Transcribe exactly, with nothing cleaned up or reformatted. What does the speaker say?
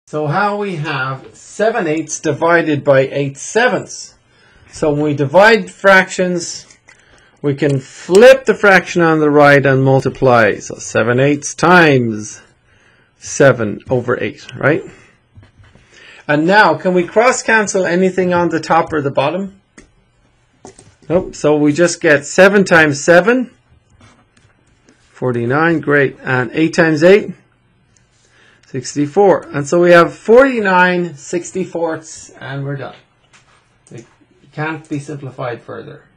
So how we have seven eighths divided by eight sevenths. So when we divide fractions, we can flip the fraction on the right and multiply. So seven eighths times seven over eight, right? And now, can we cross cancel anything on the top or the bottom? Nope. So we just get seven times seven, forty-nine, great. And eight times eight, sixty-four. And so we have forty-nine sixty-fourths, and we're done. It can't be simplified further.